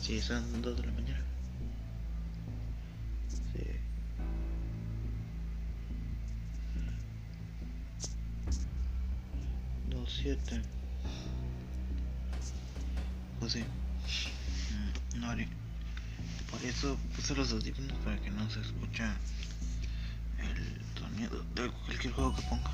Sí, son 2 de la mañana. Sí. Dos, 7. Pues sí. No haré. Por eso puse los audífonos para que no se escucha el sonido de cualquier juego que ponga.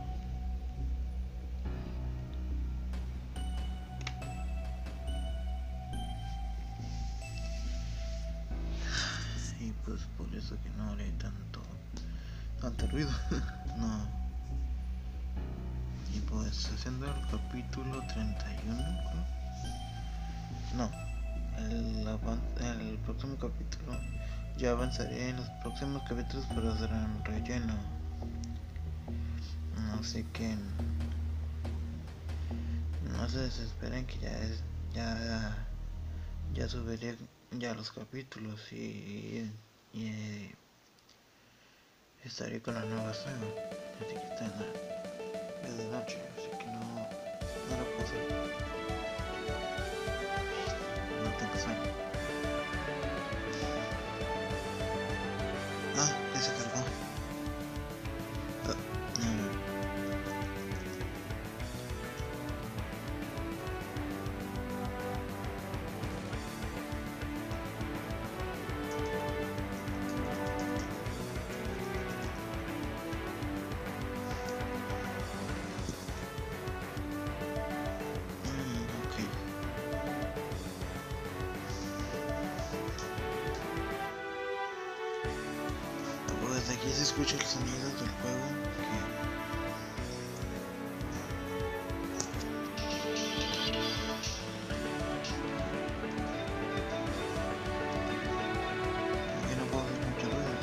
Y pues por eso que no haré tanto ruido. No. Y pues haciendo el capítulo 31, ¿no? No, el próximo capítulo ya avanzaré en los próximos capítulos, pero serán relleno. Así que no se desesperen, que ya subiré ya los capítulos y estaré con la nueva saga. Así que está de noche, así que no lo puedo hacer. No tengo sueño. Ya se cargó. Desde aquí se escucha el sonido del juego que no puedo hacer mucho ruido.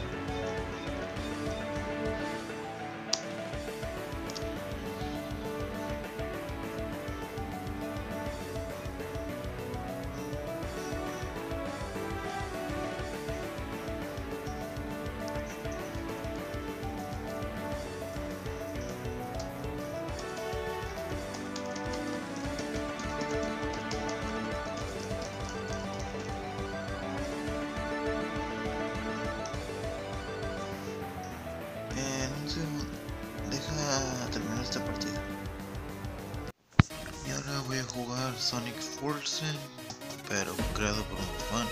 Deja terminar esta partida. Y ahora voy a jugar Sonic Forces, pero creado por un fan.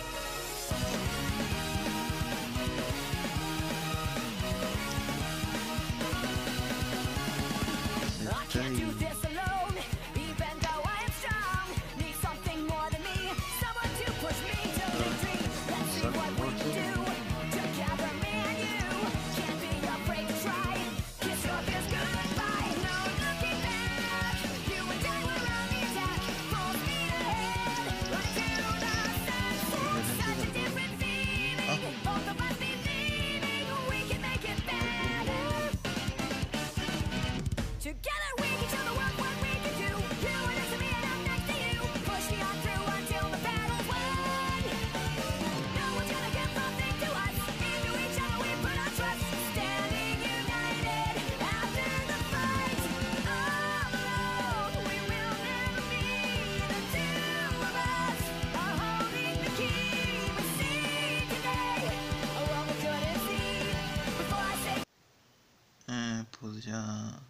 Pues ya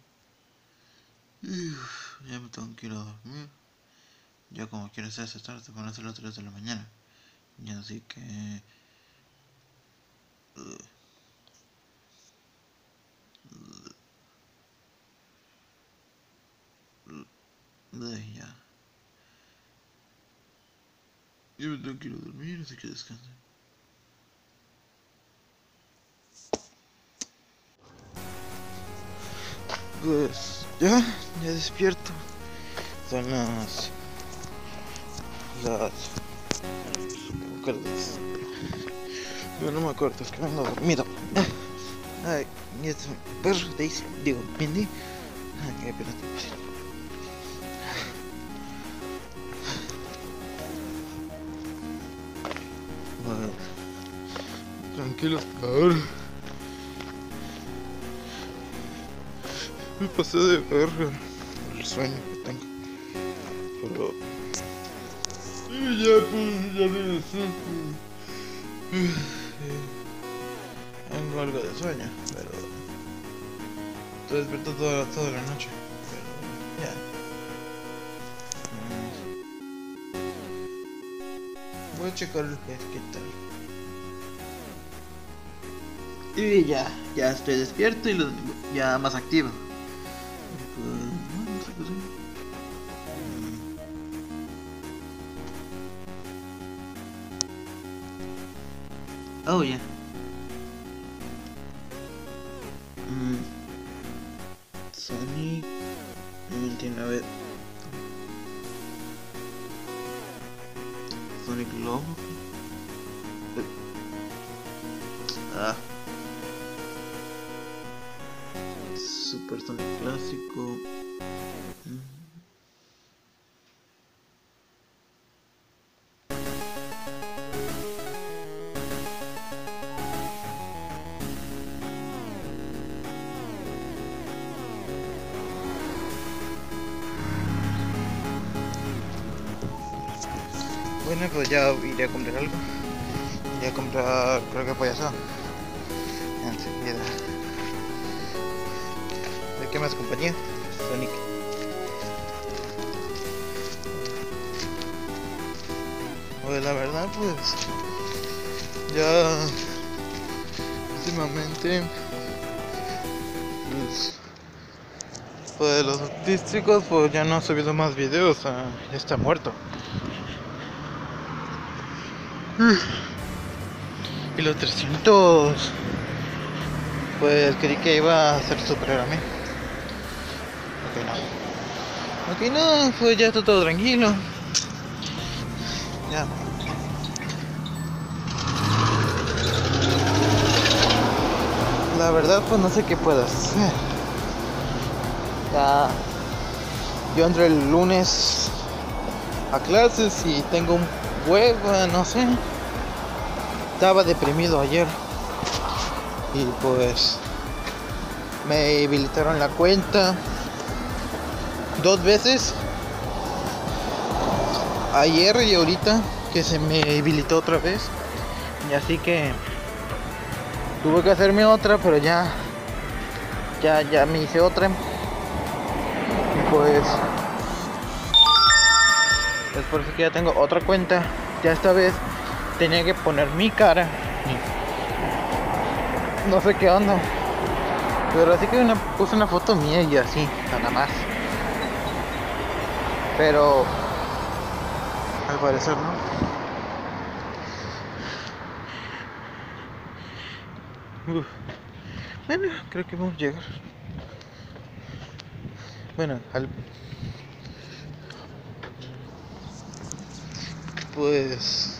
me tengo que ir a dormir. Ya como quiero hacer esta tarde, van a ser las 3 de la mañana. Y así que ya me tengo que ir a dormir, así que descansen. Pues ya despierto. Son las yo no me acuerdo, es que me ando dormido. Ay, y es perro, Daisy, digo, Mindy. Ay, qué pelota. Bueno, tranquilos ahora. Me pasé de verga el sueño que tengo. Pero Y ya pues, ya me tengo algo de sueño, pero estoy despierto toda la noche. Pero ya. Voy a checar qué tal. Y ya estoy despierto y ya más activo. Pues, no sé qué hacer. Oh, ya. Sonic 99. Sonic Lobo. Ah. Super Sonic clásico. Bueno, pues ya iré a comprar algo. Iré a comprar, creo que payaso. Enseguida. ¿De qué más compañía? Sonic. Pues la verdad, pues ya últimamente pues los artísticos pues ya no ha subido más videos, ya está muerto. Y los 300 pues creí que iba a ser superior a mí. Ok, no, pues ya está todo tranquilo. Ya. La verdad pues no sé qué puedo hacer. Ya yo entré el lunes a clases y tengo un huevo, no sé. Estaba deprimido ayer y pues me habilitaron la cuenta 2 veces, ayer y ahorita que se me habilitó otra vez, y así que tuve que hacerme otra, pero ya me hice otra y pues es por eso que ya tengo otra cuenta. Ya esta vez tenía que poner mi cara, no sé qué onda, pero así que puse una foto mía y así, nada más. Pero al parecer no. Bueno, creo que vamos a llegar. Bueno, pues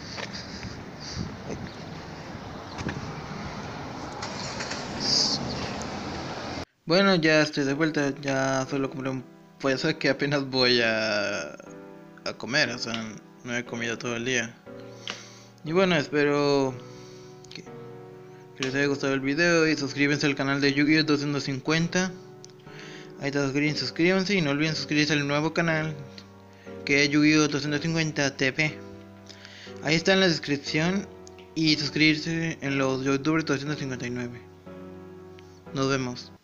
bueno, ya estoy de vuelta. Ya solo compré un pollo que apenas voy a comer, o sea, no he comido todo el día. Y bueno, espero que les haya gustado el video y suscríbanse al canal de Yu-Gi-Oh 250. Ahí está, suscríbanse y no olviden suscribirse al nuevo canal que es Yu-Gi-Oh 250 TV. Ahí está en la descripción y suscribirse en los youtubers 259. Nos vemos.